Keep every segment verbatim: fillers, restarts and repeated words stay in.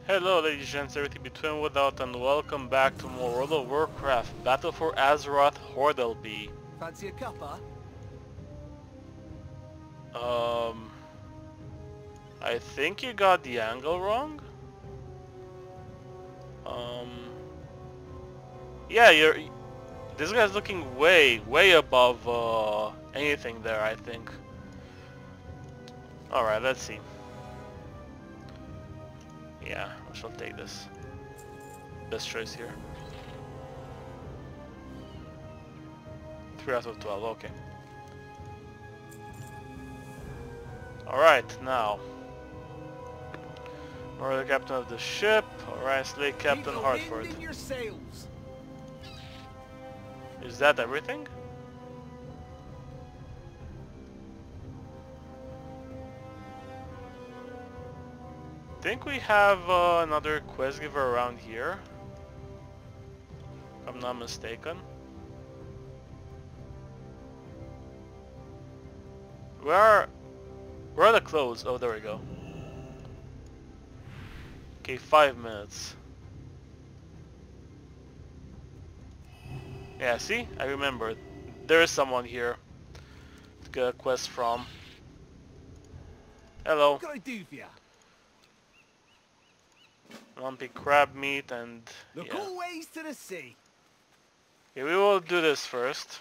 Hello ladies and gents, everything between without, and welcome back to more World of Warcraft Battle for Azeroth Horde L P. Fancy a cuppa? Um... I think you got the angle wrong? Um... Yeah, you're... This guy's looking way, way above uh, anything there, I think. Alright, let's see. Yeah, I shall take this. Best choice here. three out of twelve, okay. Alright, now. Or the captain of the ship. Alright, slay Captain Hartford. In your sails. Is that everything? Think we have uh, another quest giver around here, if I'm not mistaken. Where where are the clothes? Oh, there we go. Okay, five minutes. Yeah, see? I remember. There is someone here to get a quest from. Hello. What can I do for you? Lumpy crab meat and Look yeah. always to the sea. Okay, we will do this first.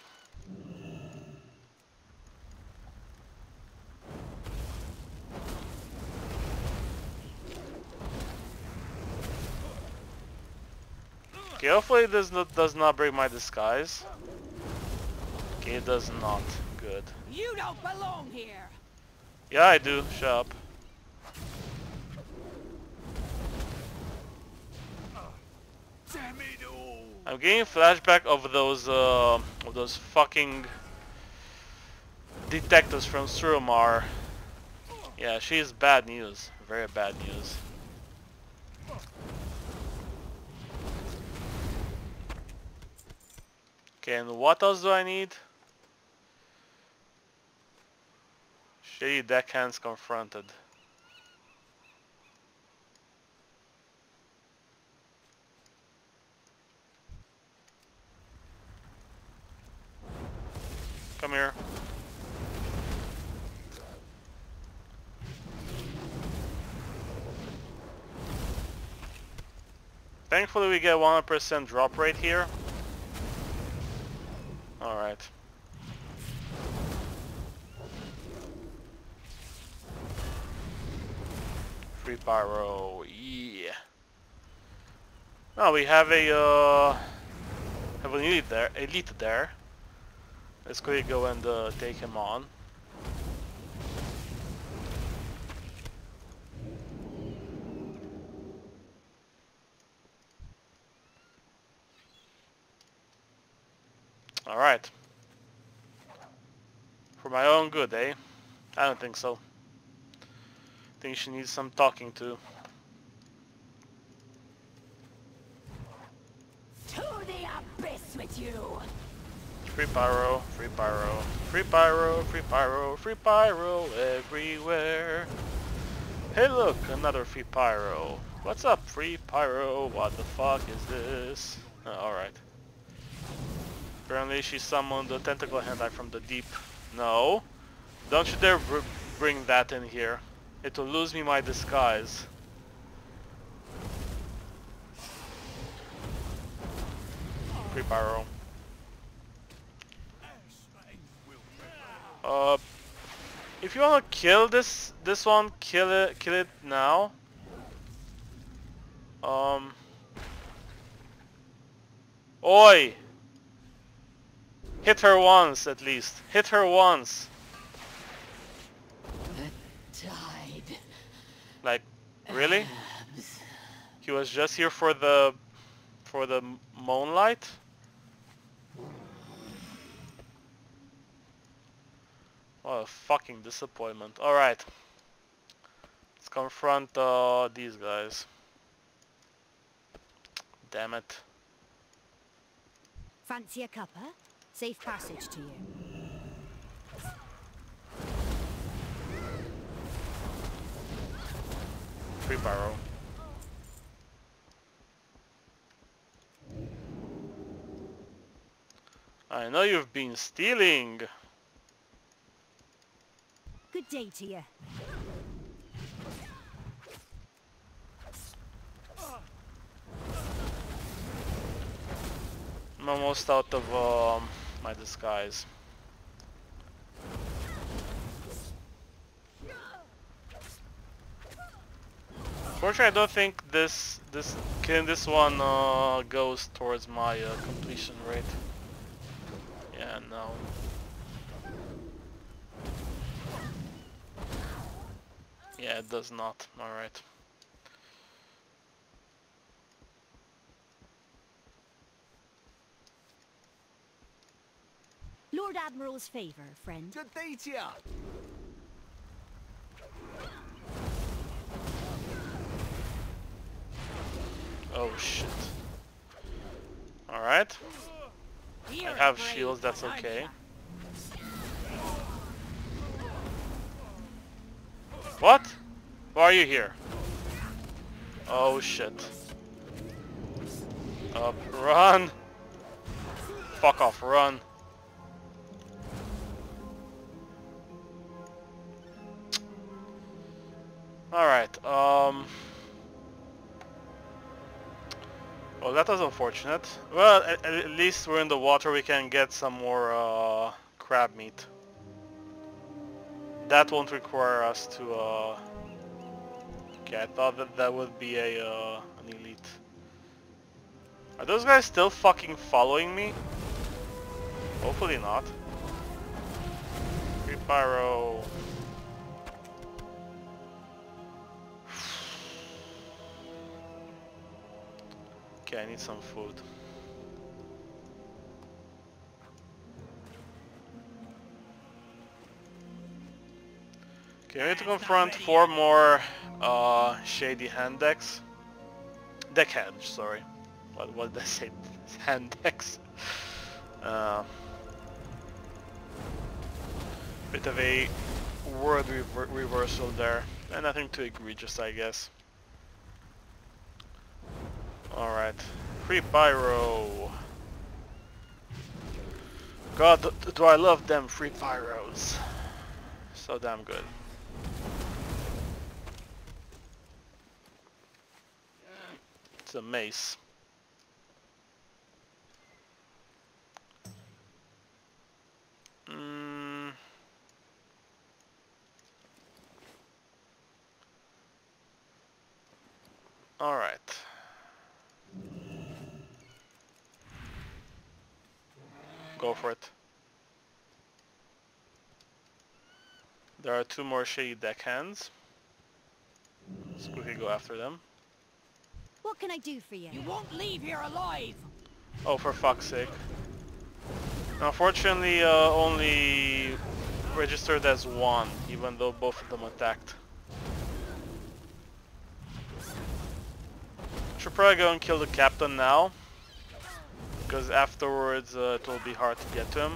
Okay, hopefully this no, does not break my disguise. Okay, it does not. Good. You don't belong here. Yeah, I do. Shut up. I'm getting flashback of those uh, of those fucking detectives from Suramar. Yeah, she's bad news. Very bad news. Okay, and what else do I need? Shady deckhands confronted. Come here. Thankfully we get one hundred percent drop rate here. Alright. Free pyro, yeah. Now we have a uh, have an elite there, elite there. Let's quickly go and uh, take him on. Alright. For my own good, eh? I don't think so. I think she needs some talking to. To the abyss with you. Free pyro, free pyro, free pyro, free pyro, free pyro everywhere. Hey look, another free pyro. What's up, free pyro? What the fuck is this? Oh, alright. Apparently she summoned the tentacle hentai from the deep. No. Don't you dare br bring that in here. It will lose me my disguise. Free pyro. Uh, if you wanna kill this this one, kill it, kill it now. Um. Oi! Hit her once at least. Hit her once. The tide. Like, really? He was just here for the for the moonlight. What a fucking disappointment. Alright. Let's confront uh, these guys. Damn it. Fancy a cuppa? Safe passage to you. Free pyro. I know you've been stealing. Good day to you. I'm almost out of um, my disguise. Fortunately, I don't think this this killing this one uh, goes towards my uh, completion rate. Yeah, no. Yeah, it does not. All right. Lord Admiral's favour, friend. Good day to ya. Oh shit. All right. You're I have brave, shields. That's aren't okay. ya? What? Why are you here? Oh shit. Up, run! Fuck off, run. Alright, um... well, that was unfortunate. Well, at, at least we're in the water, we can get some more uh, crab meat. That won't require us to... Uh... Okay, I thought that that would be a uh, an elite. Are those guys still fucking following me? Hopefully not. Free pyro. Okay, I need some food. Okay, we need to confront four more uh, shady hand decks. Deckhands, sorry. What, what did I say? Hand decks. Uh, bit of a word rever reversal there. And nothing too egregious, I guess. Alright. Free pyro. God, do, do I love them free pyros. So damn good. It's a mace. Mm. All right. Go for it. There are two more shady deckhands. Let's quickly go after them. What can I do for you? You won't leave here alive! Oh, for fuck's sake. Unfortunately, uh, only registered as one, even though both of them attacked. Should probably go and kill the captain now, because afterwards uh, it will be hard to get to him.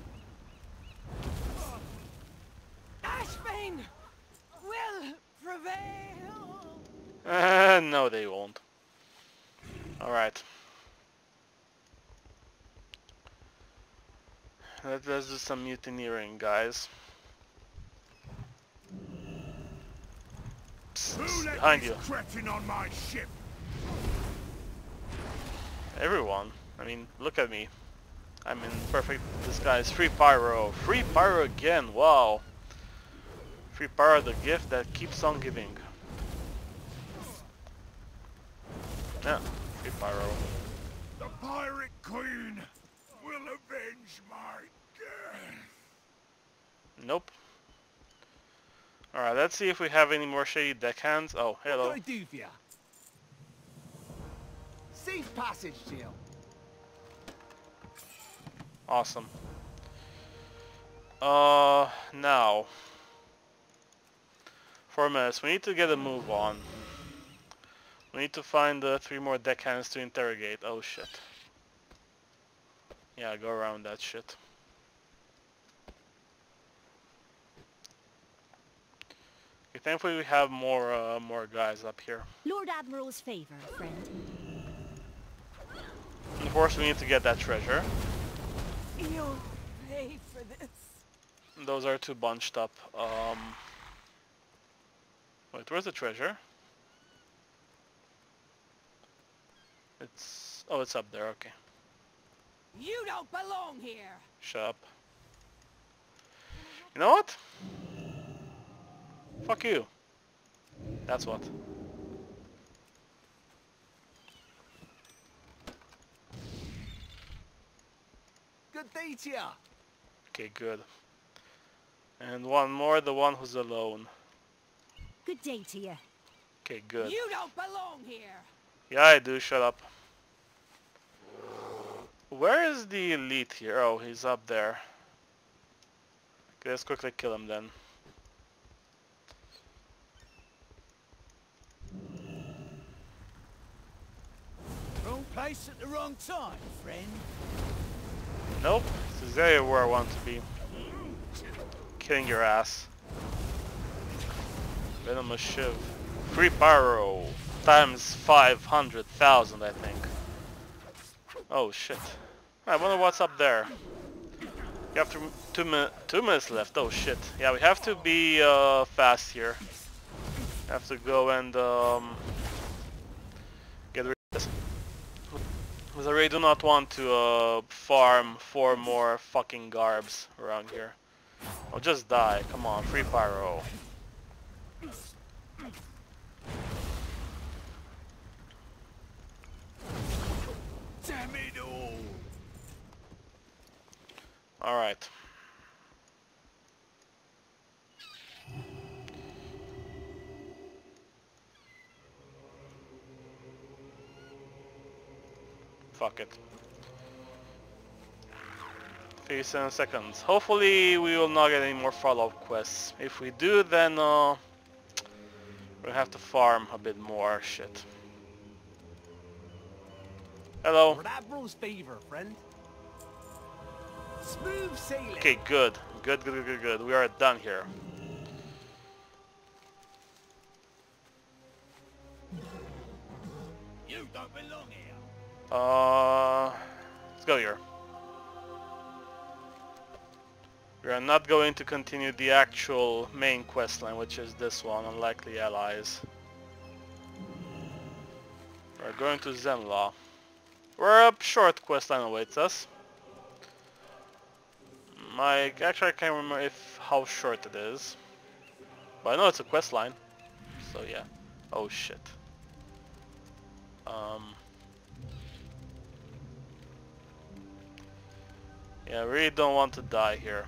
Ashbane will prevail! Uh, no, they won't. Alright. Let, let's do some mutineering, guys. Psst, psst, behind you. On my ship? Everyone. I mean, look at me. I'm in perfect disguise. Free pyro. Free pyro again. Wow. Free pyro, the gift that keeps on giving. Yeah, free pyro. The pirate queen will avenge my death. Nope. Alright, let's see if we have any more shady deckhands. Oh, hello. What can I do for you? Safe passage to you. Awesome. Uh, now. Four minutes. We need to get a move on. We need to find the uh, three more deckhands to interrogate. Oh shit. Yeah, go around that shit. Okay, thankfully we have more uh, more guys up here. Lord Admiral's favour, friend. And of course we need to get that treasure. You'll pay for this. Those are two bunched up. Um, wait, where's the treasure? It's... oh, it's up there, okay. You don't belong here. Shut up. You know what? Fuck you. That's what. Good day to ya. Okay, good. And one more, the one who's alone. Good day to you. Okay, good. You don't belong here. Yeah, I do, shut up. Where is the elite here? Oh, he's up there. Okay, let's quickly kill him then. Wrong place at the wrong time, friend. Nope, this is exactly where I want to be. Killing your ass. Venomous Shiv. Free Pyro. Times five hundred thousand, I think. Oh shit. I wonder what's up there. You have to, two, mi two minutes left. Oh shit. Yeah, we have to be uh, fast here. Have to go and um, get rid of this. Because I really do not want to uh, farm four more fucking garbs around here. I'll just die. Come on, free pyro. Damn it all. Alright. Fuck it. thirty-seven seconds. Hopefully we will not get any more follow-up quests. If we do, then uh, we'll have to farm a bit more shit. Hello. For Admiral's favor, friend. Smooth sailing. Okay, good. Good, good, good, good, good. We are done here. You don't belong here. Uh, let's go here. We are not going to continue the actual main quest line, which is this one, Unlikely Allies. We're going to Zenla, where a short quest line awaits us. My, actually I can't remember if how short it is, but I know it's a quest line, so yeah. Oh shit. Um... Yeah, I really don't want to die here.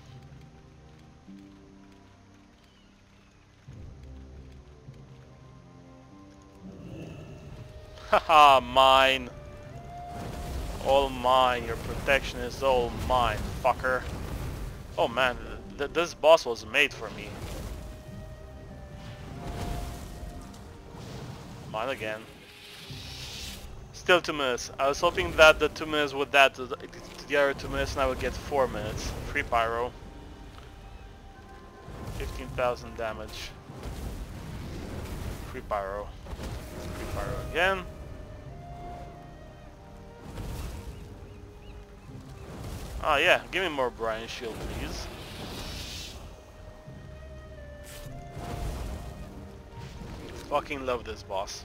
Haha, mine. All mine. Your protection is all mine, fucker. Oh man, th this boss was made for me. Mine again. Still two minutes. I was hoping that the two minutes would add to the, to the other two minutes and I would get four minutes. Free pyro. fifteen thousand damage. Free pyro. Free pyro again. Oh yeah, give me more Brian Shield, please. Fucking love this boss.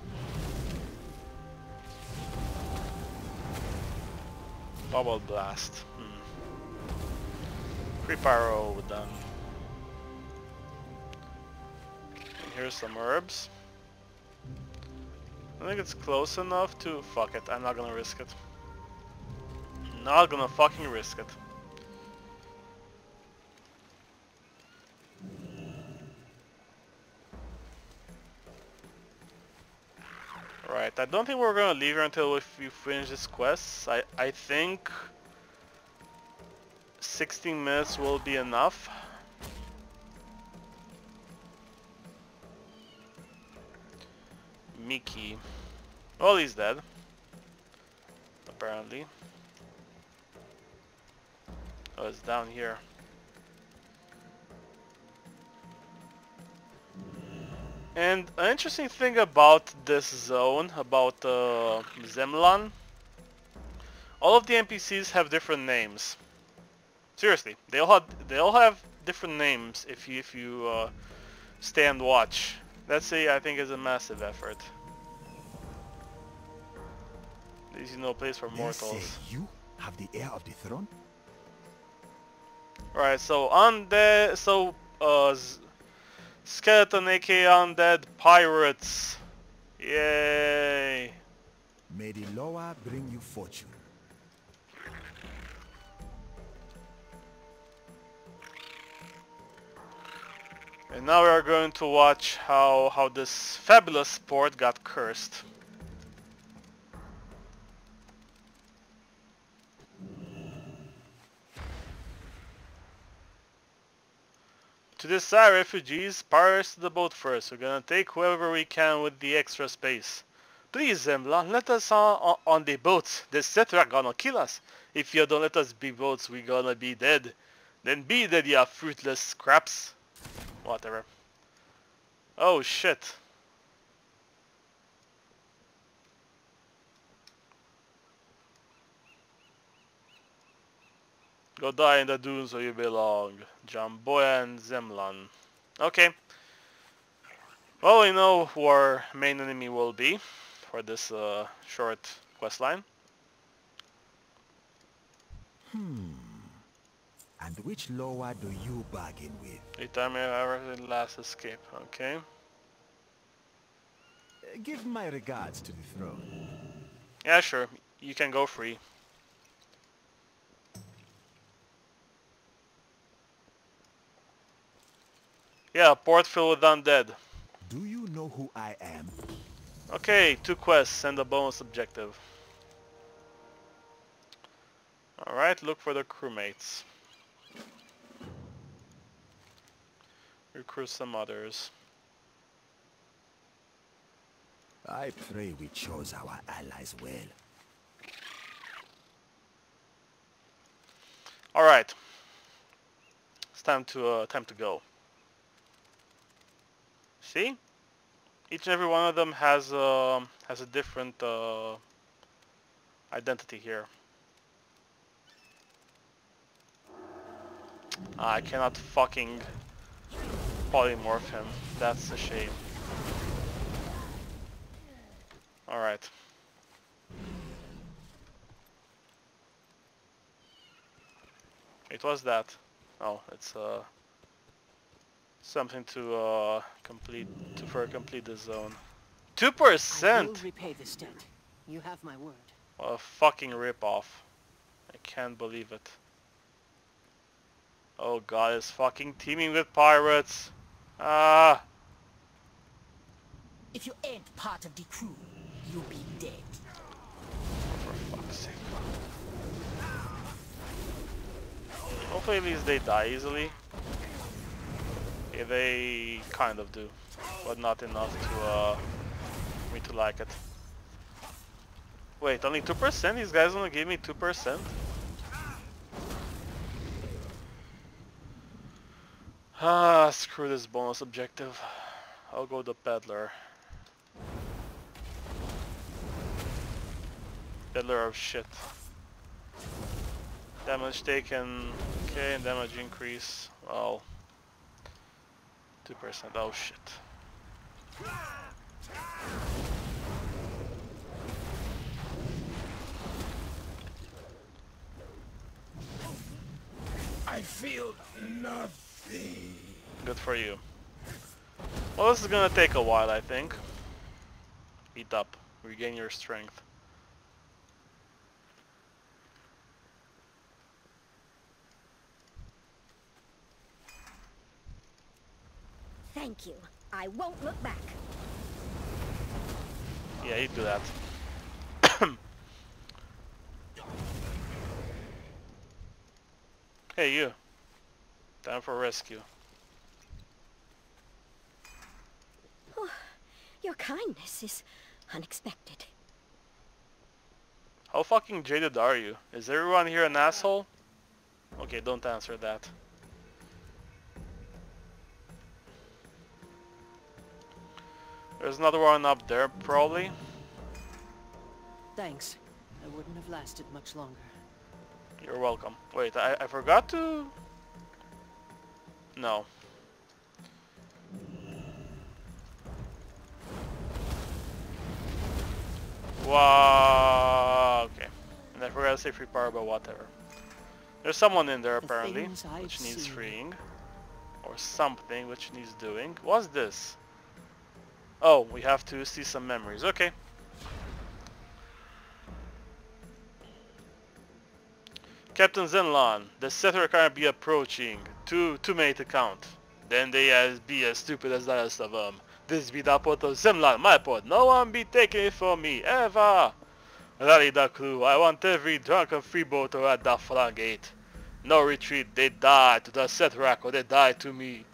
Bubble Blast. Hmm. Free Pyro done. And here's some herbs. I think it's close enough to... Fuck it, I'm not gonna risk it. Not gonna fucking risk it. Right, I don't think we're gonna leave here until we finish this quest. I, I think sixteen minutes will be enough. Mickey. Well, he's dead. Apparently. Oh, it's down here. And an interesting thing about this zone, about uh, Zemlan, all of the N P Cs have different names. Seriously, they all have they all have different names if you if you uh, stay and watch. That say I think is a massive effort. There is no place for They say mortals. you have the heir of the throne? Right, so undead, so uh, z- skeleton, aka undead pirates. Yay! May the Loa bring you fortune. And now we are going to watch how how this fabulous sport got cursed. To decide refugees, pirates to the boat first. We're gonna take whoever we can with the extra space. Please, Zemla, let us on, on, on the boats. The Cetra gonna kill us. If you don't let us be boats, we gonna be dead. Then be dead, ya fruitless scraps. Whatever. Oh shit. Go die in the dunes where you belong. Jamboya and Zemlan. Okay. Well, we know who our main enemy will be for this uh, short questline. Hmm. And which Loa do you bargain with? Return me ever last escape. Okay. Uh, give my regards to the throne. Yeah, sure. You can go free. Yeah, port filled with undead. Do you know who I am? Okay, two quests and a bonus objective. Alright, look for the crewmates. Recruit some others. I pray we chose our allies well. Alright. It's time to uh, time to go. See? Each and every one of them has uh, has a different uh, identity here. I cannot fucking polymorph him. That's a shame. Alright. It was that. Oh, it's uh something to uh complete to for complete the zone. Two I will percent. repay this debt. You have my word. What a fucking ripoff. I can't believe it. Oh god, it's fucking teaming with pirates. Ah. If you ain't part of the crew, you'll be dead. For fuck's sake. Hopefully at least they die easily. Yeah, they kind of do. But not enough to uh me to like it. Wait, only two percent? These guys only gave me two percent? Ah, screw this bonus objective. I'll go the peddler. Peddler of shit. Damage taken. Okay, and damage increase. Well, two percent. Oh shit. I feel nothing. Good for you. Well, this is gonna take a while, I think. Eat up. Regain your strength. Thank you. I won't look back. Yeah, you do that. Hey, you. Time for rescue. Oh, your kindness is unexpected. How fucking jaded are you? Is everyone here an asshole? Okay, don't answer that. There's another one up there, probably. Thanks. I wouldn't have lasted much longer. You're welcome. Wait, I, I forgot to... No. Wow. Okay. And I forgot to say free power, but whatever. There's someone in there The apparently, things I've which needs seen. freeing. Or something which needs doing. What's this? Oh, we have to see some memories. Okay. Captain Zenlon, the settler can't be approaching. Too too many to count. Then they as be as stupid as the rest of them. This be the port of Zenlon, my port. No one be taking it from me, ever. Rally the crew. I want every drunken freeboater at the front gate. No retreat. They die to the settler or they die to me.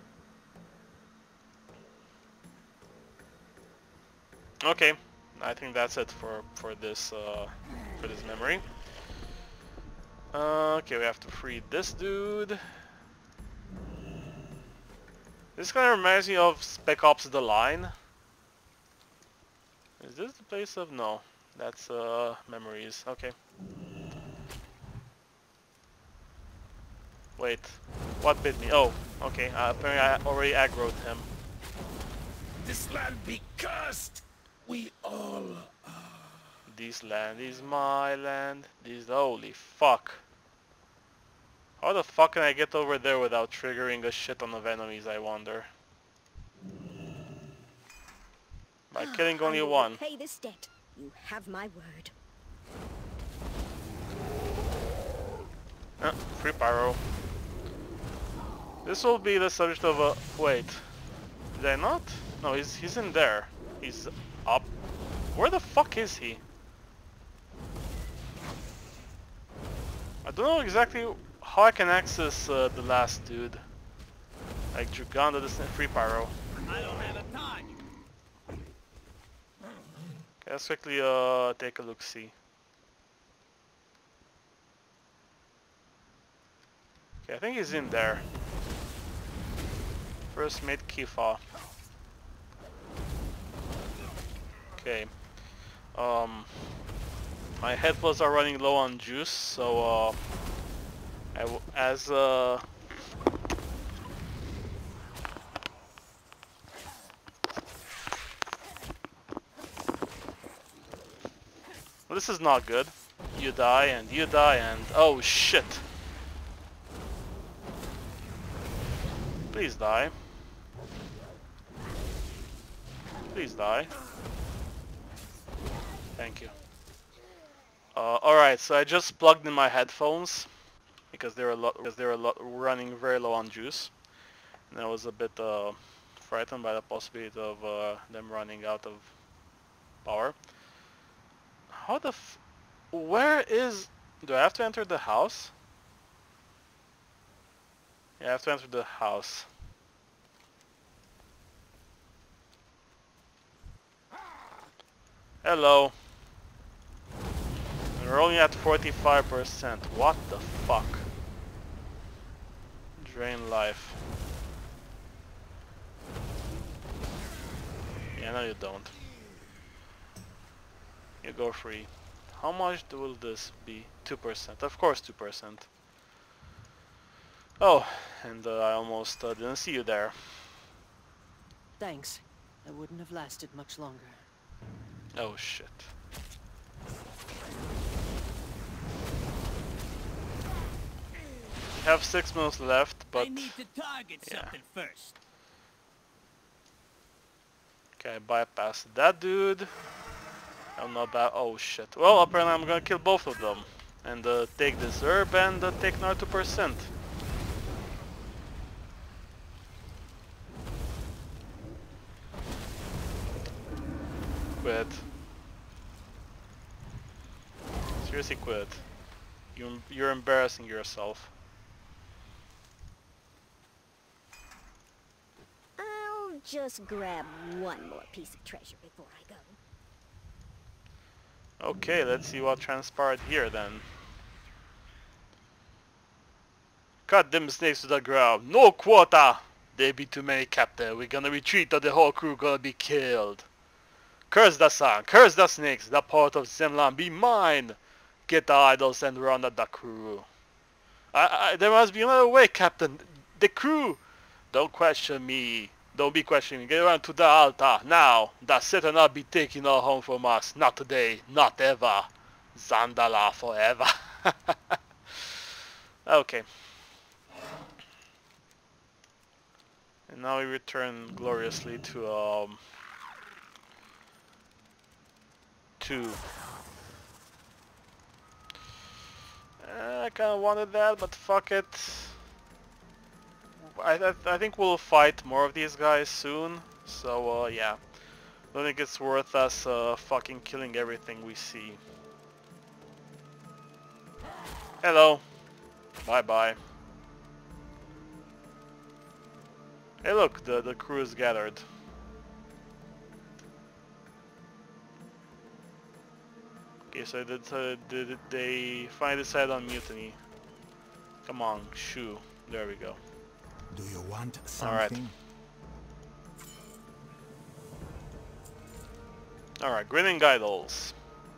Okay, I think that's it for for this uh, for this memory. Uh, okay, we have to free this dude. This kind of reminds me of Spec Ops: The Line. Is this the place of... No, that's uh, memories. Okay. Wait, what bit me? Oh, okay. Uh, apparently I already aggroed him. This land be cursed. We all This land is my land. This... Holy fuck. How the fuck can I get over there without triggering a shit ton of enemies, I wonder? By killing only I will one. repay this debt. You have my word. Uh, free pyro. This will be the subject of a... Wait. Did I not? No, he's, he's in there. He's up. Where the fuck is he? I don't know exactly how I can access uh, the last dude. Like Druganda, this free pyro. I don't have a time. Okay, let's quickly uh, take a look-see. Okay, I think he's in there. First mate Kifa. Okay. Um, my headphones are running low on juice, so uh, I w as uh. Well, this is not good. You die and you die and oh shit! Please die. Please die. Thank you. Uh, Alright, so I just plugged in my headphones because they're a lot because they're a lot running very low on juice, and I was a bit uh, frightened by the possibility of uh, them running out of power. How the f- Where is... Do I have to enter the house? Yeah, I have to enter the house. Hello. We're only at forty-five percent. What the fuck? Drain life. Yeah, no you don't. You go free. How much will this be? two percent. Of course two percent. Oh, and uh, I almost uh, didn't see you there. Thanks. I wouldn't have lasted much longer. Oh shit. We have six minutes left, but... I need to target yeah. something first. Okay, I bypassed that dude. I'm not bad. Oh shit. Well, apparently I'm gonna kill both of them. And uh, take this herb and uh, take another two percent. Quit. Seriously quit. You, you're embarrassing yourself. I'll just grab one more piece of treasure before I go. Okay, let's see what transpired here then. Cut them snakes to the ground. No quota! They be too many, Captain. We're gonna retreat or the whole crew gonna be killed. Curse the sun, curse the snakes, the port of Zemlan be mine! Get the idols and run at the crew. I, I, there must be another way, Captain. The crew. Don't question me. Don't be questioning me. Get around to the altar now. The set will not be taking all home from us. Not today. Not ever. Zandala forever. Okay. And now we return gloriously to um two. Uh, I kind of wanted that, but fuck it. I, I I think we'll fight more of these guys soon. So uh, yeah, I don't think it's worth us uh, fucking killing everything we see. Hello. Bye bye. Hey look, the the crew is gathered. Okay, so did, uh, did they finally decide on mutiny? Come on, shoo. There we go. Do you want Alright. something? Alright, grinning idols.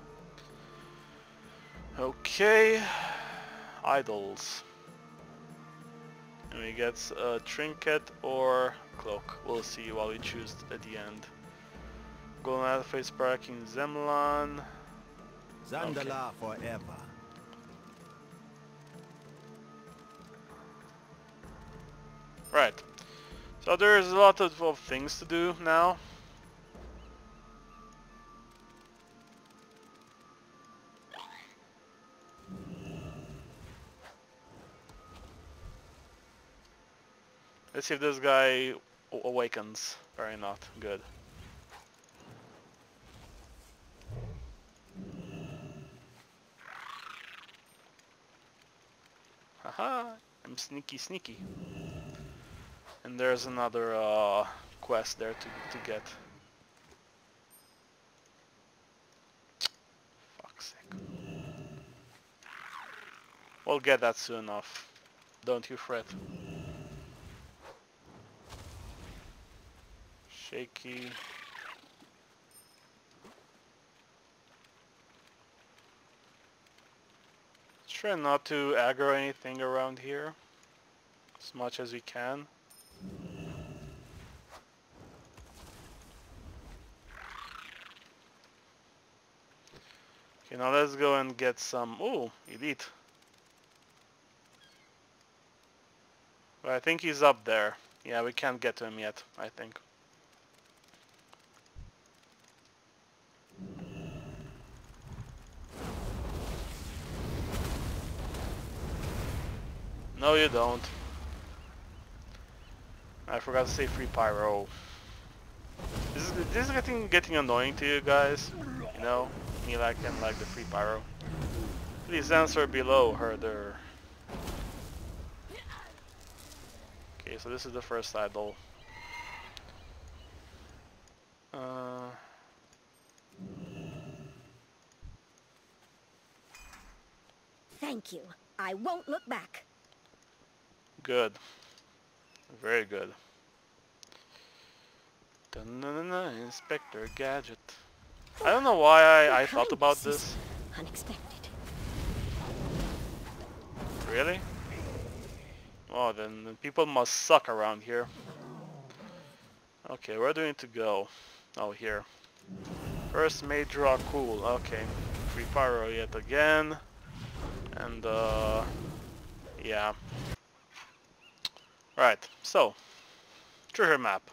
Okay. Idols. And we get a trinket or cloak. We'll see while we choose at the end. Golden Idol face parking Zemlan. Zandala forever. Right. So there's a lot of, of things to do now. Let's see if this guy awakens. Very not. Good. Haha, I'm sneaky sneaky. And there's another uh, quest there to, to get. Fuck's sake. We'll get that soon enough. Don't you fret. Shaky. Try not to aggro anything around here as much as we can. Okay, now let's go and get some... Ooh, elite. But I think he's up there. Yeah, we can't get to him yet, I think. No, you don't. I forgot to say free pyro. This is, this is getting getting annoying to you guys. You know, me like and like the free pyro. Please answer below, herder. Okay, so this is the first idol. Uh, Thank you. I won't look back. good. Very good. Dun-dun-dun-dun, Inspector Gadget. I don't know why I, I thought about this. Unexpected. Really? Oh, then, then people must suck around here. Okay, where do we need to go? Oh, here. First mage draw, cool. Okay. Free pyro yet again. And, uh... yeah. Right, so. Treasure map.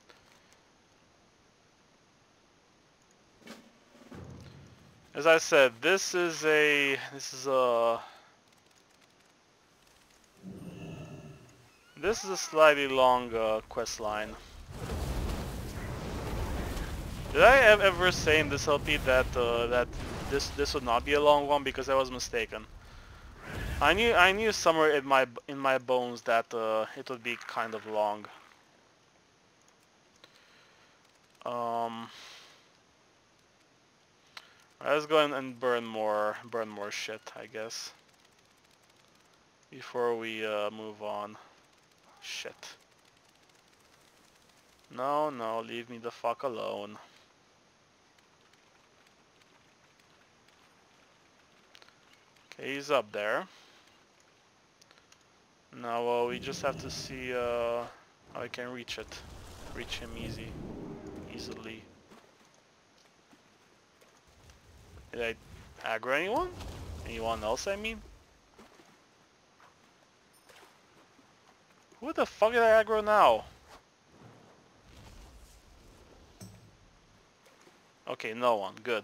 As I said, this is a... This is a... This is a slightly long uh, quest line. Did I ev ever say in this L P that uh, that this this would not be a long one? Because I was mistaken. I knew I knew somewhere in my in my bones that uh, it would be kind of long. Um, let's go and burn more burn more shit, I guess, before we uh, move on. Shit. No, no, leave me the fuck alone. Okay, he's up there. Now uh, we just have to see uh, how I can reach it. Reach him easy. Easily. Did I aggro anyone? Anyone else, I mean? Who the fuck did I aggro now? Okay, no one. Good.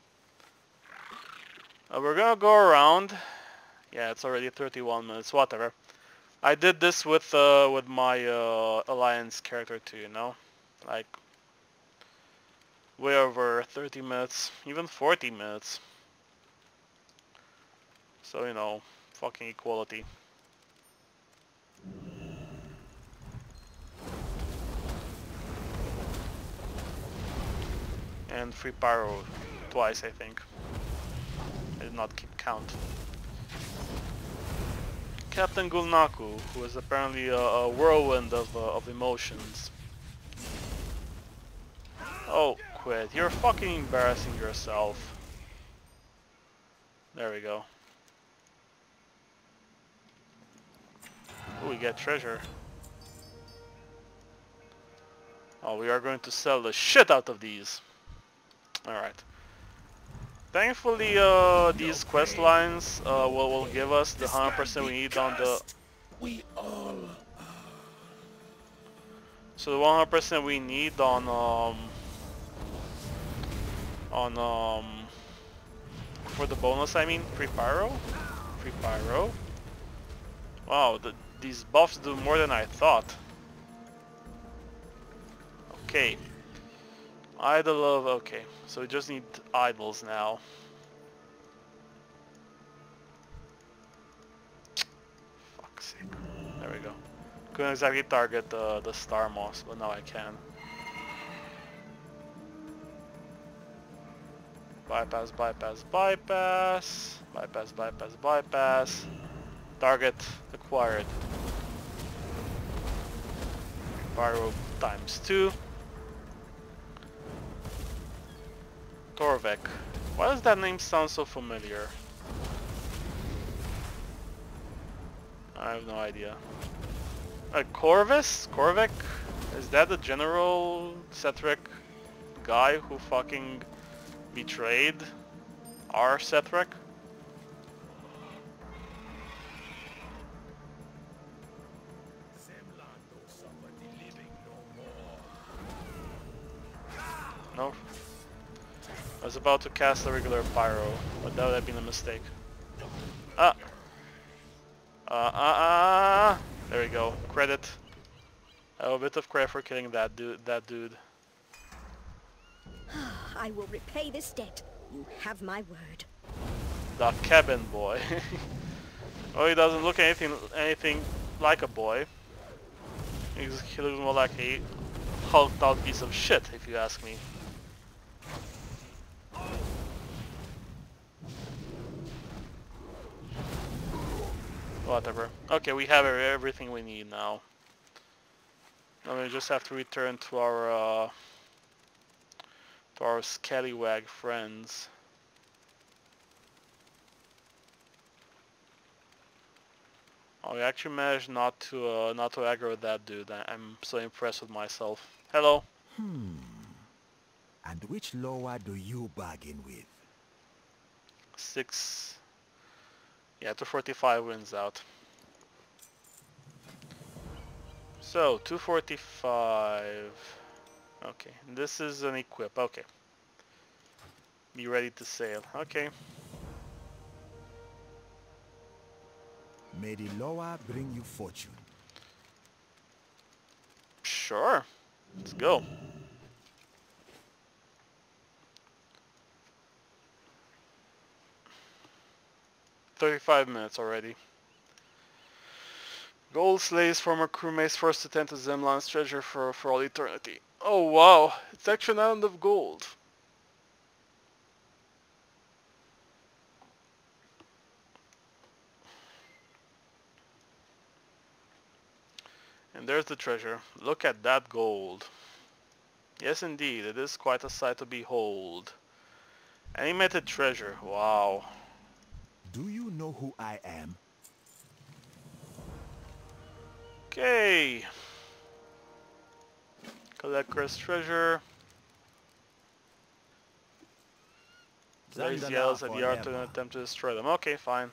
Uh, we're gonna go around. Yeah, it's already thirty-one minutes. Whatever. I did this with uh, with my uh, alliance character too, you know? Like, way over thirty minutes. Even forty minutes. So, you know, fucking equality. And free pyro twice, I think. I did not keep count. Captain Gulnaku, who is apparently a, a whirlwind of, uh, of emotions. Oh, quit. You're fucking embarrassing yourself. There we go. Ooh, we get treasure. Oh, we are going to sell the shit out of these. Alright. Thankfully, uh, these quest lines uh, will, will give us the one hundred percent we need on the... We all... So the one hundred percent we need on, um... On, um... For the bonus, I mean, free pyro? Free pyro? Wow, the, these buffs do more than I thought. Okay. Idol of... okay, so we just need idols now. Fuck's sake. There we go. Couldn't exactly target the, the star moss, but now I can. Bypass, bypass, bypass. Bypass, bypass, bypass. Target acquired. Pyro times two. Torvek. Why does that name sound so familiar? I have no idea. Uh, Corvus? Corvek? Is that the general Cetric guy who fucking betrayed our Cetric? No. I was about to cast a regular pyro, but that would have been a mistake. Ah! Uh, uh, uh, there we go. Credit. I have a bit of credit for killing that dude. That dude. I will repay this debt. You have my word. The cabin boy. Well, he doesn't look anything anything like a boy. He's, he looks more like a hulked out piece of shit, if you ask me. Whatever. Okay, we have everything we need now. Now we just have to return to our uh, to our scallywag friends. Oh, we actually managed not to uh, not to aggro that dude. I I'm so impressed with myself. Hello. Hmm. And which lower do you bargain with? Six. Yeah, two forty-five wins out. So, two forty-five. Okay, this is an equip. Okay. Be ready to sail. Okay. May the lower bring you fortune. Sure. Let's go. thirty-five minutes already. Gold slays former crewmates forced to tend to Zemlan's treasure for, for all eternity. Oh wow, it's actually an island of gold. And there's the treasure. Look at that gold. Yes indeed, it is quite a sight to behold. Animated treasure, wow. Do you know who I am? Okay. Collect cursed treasure. Blaze the yells at the art to attempt to destroy them. Okay, fine.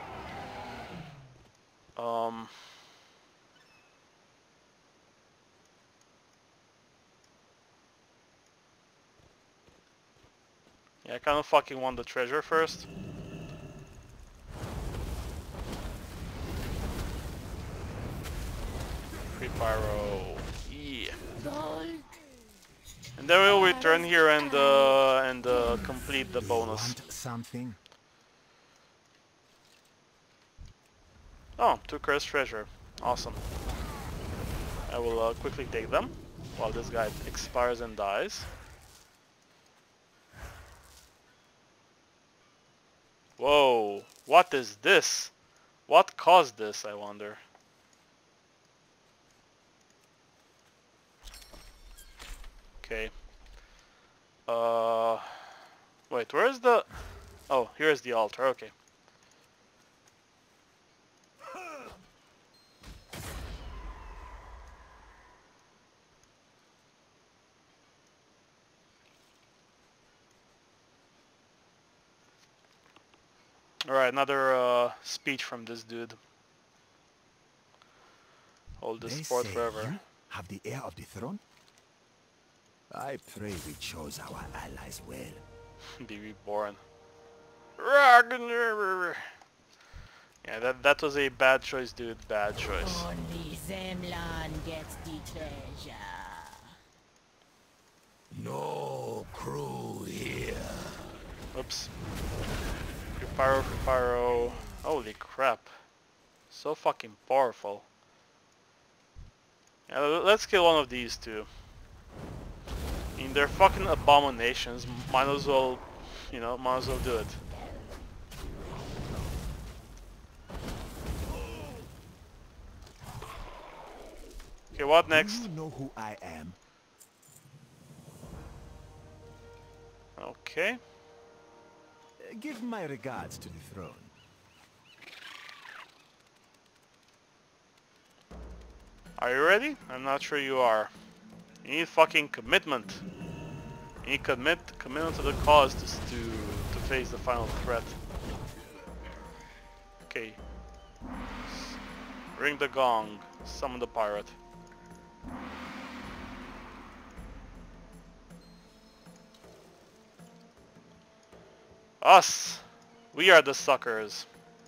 Um. Yeah, I kind of fucking want the treasure first. Free pyro. Yeah. And then we'll return here and uh, and uh, complete the Do bonus. You want something? Oh, two cursed treasure. Awesome. I will uh, quickly take them while this guy expires and dies. Whoa, what is this? What caused this, I wonder? Okay. Uh, wait, where's the... Oh, here's the altar, okay. Alright, another uh, speech from this dude. Hold this They fort say forever. you have the heir of the throne? I pray we chose our allies well. Be reborn. Yeah, that that was a bad choice, dude. Bad choice. Only Zemlan gets the treasure. No crew here. Oops. Free pyro, free pyro. Holy crap. So fucking powerful. Yeah, let's kill one of these two. I mean, they're fucking abominations. Might as well, you know, might as well do it. Okay, what next? Do you know who I am? Okay. Uh, Give my regards to the throne. Are you ready? I'm not sure you are. You need fucking commitment. You need commit commitment to the cause to to to face the final threat. Okay. Ring the gong. Summon the pirate. Us! We are the suckers.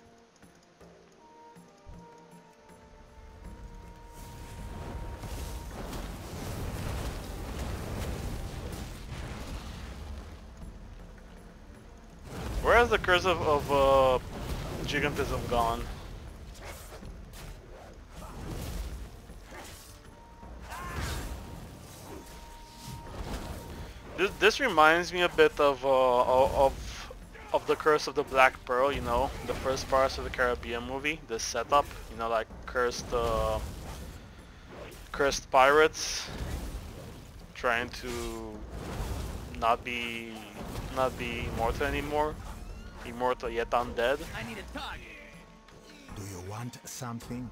Where has the curse of, of uh, gigantism gone? This, this reminds me a bit of uh, of of the Curse of the Black Pearl, you know, the first Pirates of the Caribbean movie. This setup, you know, like cursed uh, cursed pirates trying to not be not be immortal anymore, immortal yet undead. I need a target. Do you want something?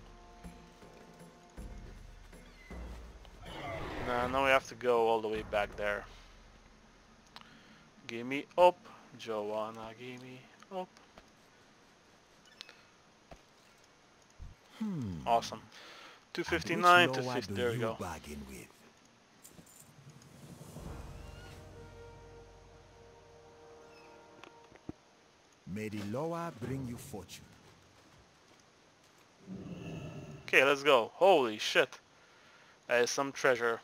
Nah, now we have to go all the way back there. Give me up, Joanna, give me up. Hmm. Awesome. two And fifty-nine which to lower fifty, do there we you go. bargain with? May the lower bring you fortune. Okay, let's go. Holy shit. That is some treasure.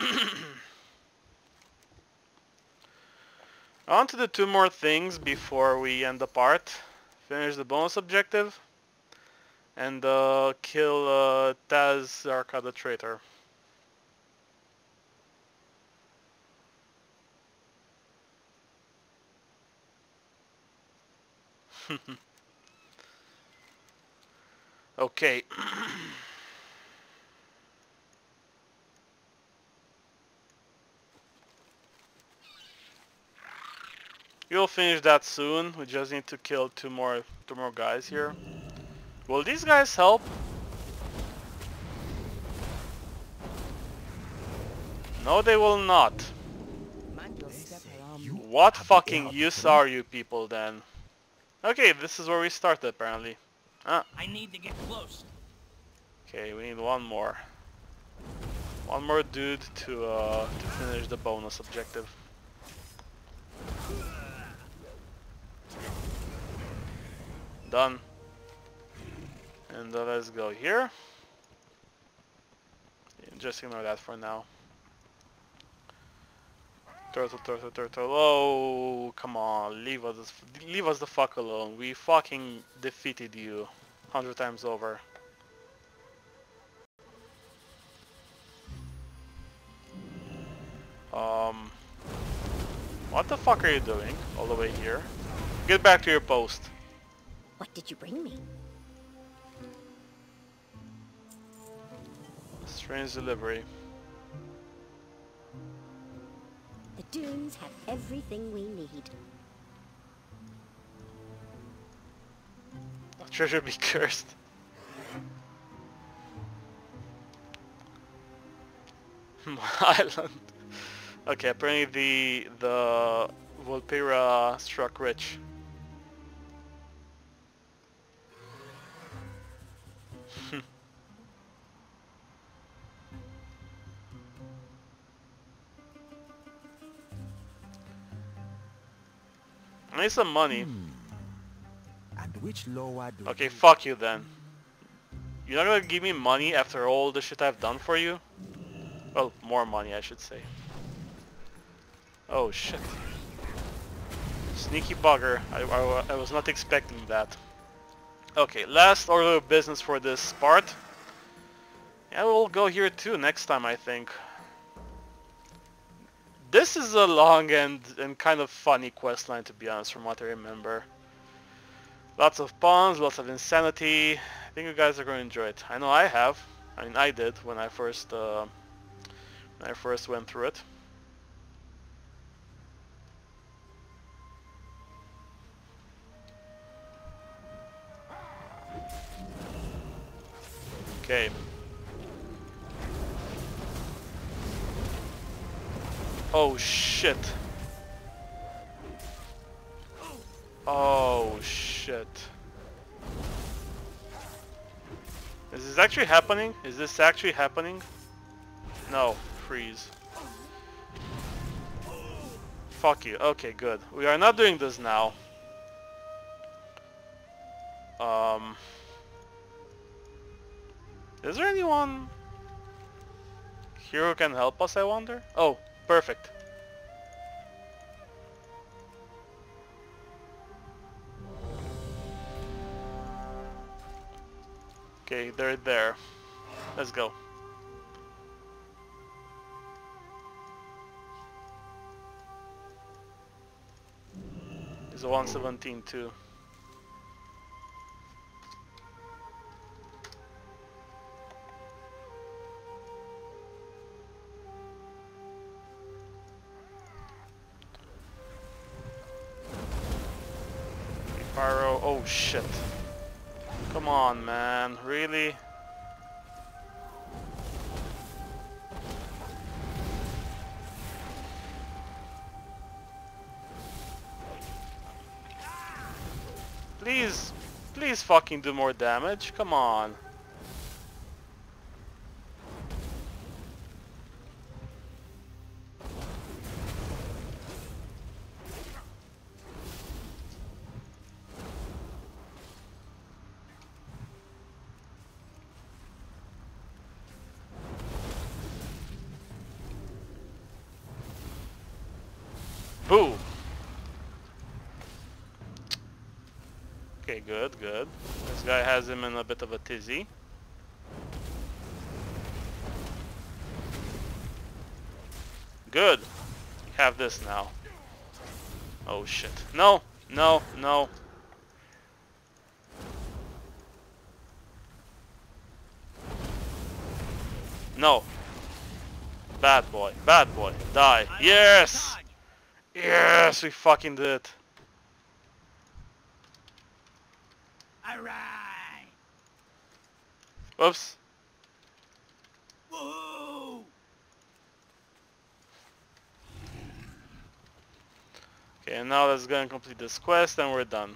I want to do two more things before we end the part. Finish the bonus objective. And uh, kill uh, Taz Zarka the traitor. Okay. You'll finish that soon. We just need to kill two more two more guys here. Will these guys help? No, they will not. Man, you'll step around me. What have the fucking air of use throne. are you people then? Okay, this is where we started apparently. Ah, I need to get close. okay, we need one more. One more dude to uh, to finish the bonus objective. Done. And uh, let's go here. Just ignore that for now. Turtle, turtle, turtle. Oh, come on, leave us, leave us the fuck alone. We fucking defeated you, hundred times over. Um, what the fuck are you doing all the way here? Get back to your post. What did you bring me? Strange delivery. The dunes have everything we need. Treasure be cursed. Island. Okay, apparently the the Volpira struck rich. I need some money. Hmm. And which lower do Okay, you... fuck you then. You're not gonna give me money after all the shit I've done for you? Well, more money I should say. Oh shit. Sneaky bugger. I, I, I was not expecting that. Okay, last order of business for this part. Yeah, we'll go here too next time I think. This is a long and, and kind of funny questline to be honest from what I remember. Lots of puns, lots of insanity. I think you guys are going to enjoy it. I know I have. I mean I did when I first uh, when I first went through it. Okay. Oh shit. Oh shit. Is this actually happening? Is this actually happening? No. Freeze. Fuck you. Okay, good. We are not doing this now. Um... Is there anyone here who can help us, I wonder? Oh, perfect. Okay, they're there. Let's go. There's a one seventeen too. Pyro, oh shit. Come on, man, really? Please, please fucking do more damage, come on. Boom! Okay, good, good. This guy has him in a bit of a tizzy. Good! You have this now. Oh shit. No! No! No! No! Bad boy. Bad boy. Die. Yes! Yes! We fucking did it. Alright. Whoops. Woohoo! Okay, now let's go and complete this quest and we're done.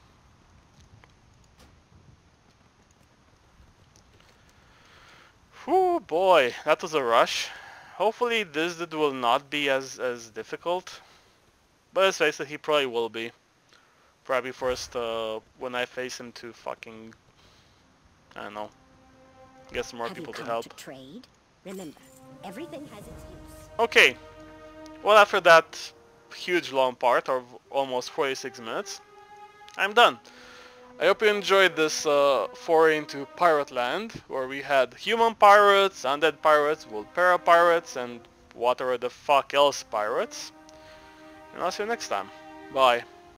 Whew, boy, that was a rush. Hopefully this dude will not be as, as difficult. But let's face it, he probably will be. Probably first uh, when I face him to fucking, I don't know, get some more Have you people to come help. to trade? Remember, everything has its use. Okay, well after that huge long part of almost forty-six minutes, I'm done. I hope you enjoyed this uh, foray into Pirate Land, where we had human pirates, undead pirates, Volpera pirates, and whatever the fuck else pirates. And I'll see you next time. Bye.